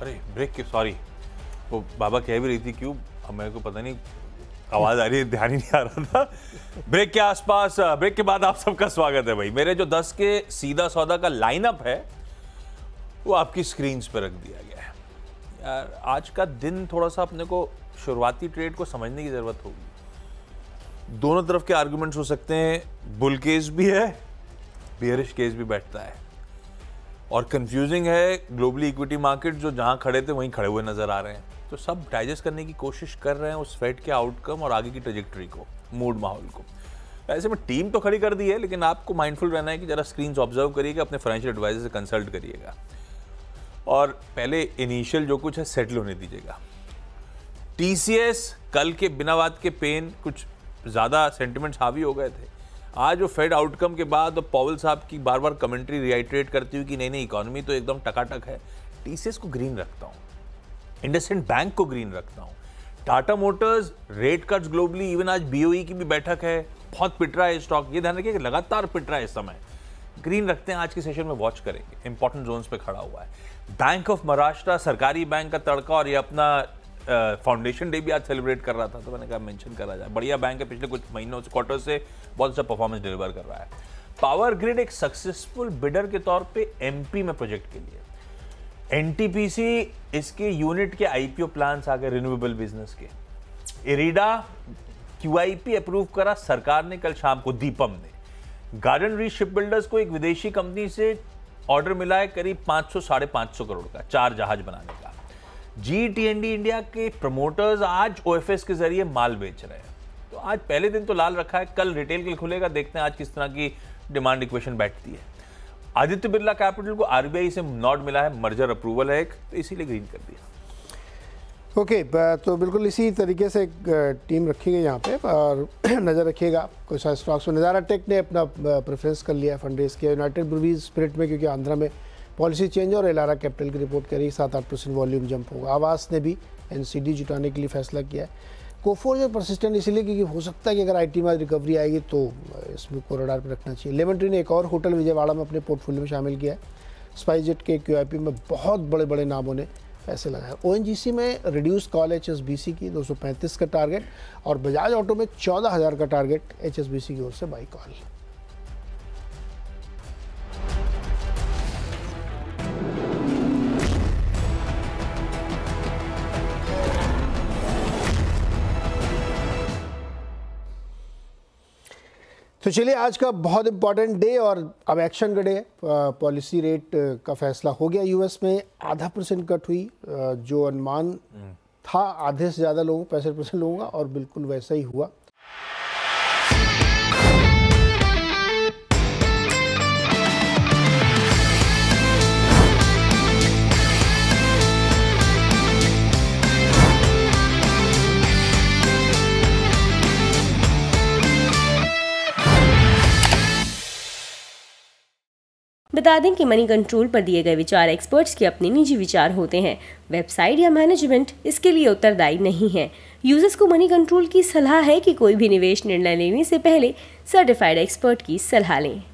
अरे ब्रेक के सॉरी, वो बाबा कह भी रही थी क्यों, अब मेरे को पता नहीं आवाज आ रही है, ध्यान ही नहीं आ रहा था। ब्रेक के आसपास, ब्रेक के बाद आप सबका स्वागत है भाई। मेरे जो 10 के सीधा सौदा का लाइनअप है वो आपकी स्क्रीन पे रख दिया गया है। यार आज का दिन थोड़ा सा अपने को शुरुआती ट्रेड को समझने की जरूरत होगी। दोनों तरफ के आर्गुमेंट्स हो सकते हैं, बुल केस भी है, बेयरिश केस भी बैठता है, और कंफ्यूजिंग है ग्लोबली इक्विटी मार्केट जो जहां खड़े थे वहीं खड़े हुए नजर आ रहे हैं। तो सब डाइजेस्ट करने की कोशिश कर रहे हैं उस फेड के आउटकम और आगे की ट्रेजेक्टरी को, मूड माहौल को। ऐसे में टीम तो खड़ी कर दी है, लेकिन आपको माइंडफुल रहना है कि जरा स्क्रीन ऑब्जर्व करिएगा, अपने फाइनेंशियल एडवाइजर से कंसल्ट करिएगा और पहले इनिशियल जो कुछ है सेटल होने दीजिएगा। टीसीएस कल के बिना बात के पेन कुछ ज़्यादा सेंटिमेंट्स हावी हो गए थे। आज वो फेड आउटकम के बाद पॉवेल साहब की बार बार कमेंट्री रिआइट्रेट करती हुई कि नहीं इकोनॉमी तो एकदम टकाटक है, टीसीएस को ग्रीन रखता हूँ, इंडसइंड बैंक को ग्रीन रखता हूँ, Tata motors rate cuts globally, even आज बीओई की भी बैठक है, बहुत पिट रहा है स्टॉक, ये ध्यान रखिए कि लगातार पिट रहा है इस समय, ग्रीन रखते हैं। आज के सेशन में वॉच करेंगे, इंपॉर्टेंट जोन्स पे खड़ा हुआ है। बैंक ऑफ महाराष्ट्र सरकारी बैंक का तड़का, और ये अपना फाउंडेशन डे भी आज सेलिब्रेट कर रहा था, तो मैंने कहा मेंशन करा जाए। बढ़िया बैंक है, पिछले कुछ महीनों से, क्वार्टर से बहुत अच्छा परफॉर्मेंस डिलीवर कर रहा है। पावर ग्रिड एक सक्सेसफुल बिडर के तौर पे एमपी में प्रोजेक्ट के लिए, एनटीपीसी इसके यूनिट के आईपीओ प्लान्स आ गए रिन्यूएबल बिजनेस के। इरिडा क्यूआईपी अप्रूव करा सरकार ने कल शाम को, दीपम ने। गार्डन रीच शिप बिल्डर्स को एक विदेशी कंपनी से ऑर्डर मिला है करीब 500-550 करोड़ का, 4 जहाज बनाने का। GTND इंडिया के प्रमोटर्स आज ओएफएस के जरिए माल बेच रहे हैं। तो आज पहले दिन तो लाल रखा है, कल रिटेल के लिए खुलेगा, देखते हैं आज किस तरह की डिमांड इक्वेशन बैठती है। आदित्य बिरला कैपिटल को आरबीआई से नॉड मिला है, मर्जर अप्रूवल है एक, तो इसीलिए ग्रीन कर दिया। ओके, तो बिल्कुल इसी तरीके से एक टीम रखी गई यहाँ पे, और नज़र रखिएगा कुछ सारे स्टॉक्स में। नज़ारा टेक ने अपना प्रेफरेंस कर लिया फंड रेज किया, यूनाइटेड ब्रूवीज स्पिरिट में, क्योंकि आंध्रा में पॉलिसी चेंज, और एलारा कैपिटल की रिपोर्ट करी 7-8% वॉल्यूम जंप होगा। आवास ने भी एनसीडी जुटाने के लिए फैसला किया है। कोफोर्ज और परसिस्टेंट इसलिए क्योंकि हो सकता है कि अगर आईटी में रिकवरी आएगी तो इसमें को रडार पर रखना चाहिए। लेमन ट्री ने एक और होटल विजयवाड़ा में अपने पोर्टफोलियो में शामिल किया है। स्पाइसजेट के क्यूआईपी में बहुत बड़े बड़े नामों ने पैसे लगाए। ओएनजीसी में रिड्यूस कॉल एचएसबीसी की 235 का टारगेट, और बजाज ऑटो में 14,000 का टारगेट एचएसबीसी की ओर से बाई कॉल। तो चलिए, आज का बहुत इंपॉर्टेंट डे, और अब एक्शन का डे है। पॉलिसी रेट का फैसला हो गया यूएस में, 0.5% कट हुई, जो अनुमान था आधे से ज़्यादा लोगों, 65% लोगों का, और बिल्कुल वैसा ही हुआ। बता दें कि मनी कंट्रोल पर दिए गए विचार एक्सपर्ट्स के अपने निजी विचार होते हैं। वेबसाइट या मैनेजमेंट इसके लिए उत्तरदायी नहीं है। यूजर्स को मनी कंट्रोल की सलाह है कि कोई भी निवेश निर्णय लेने से पहले सर्टिफाइड एक्सपर्ट की सलाह लें।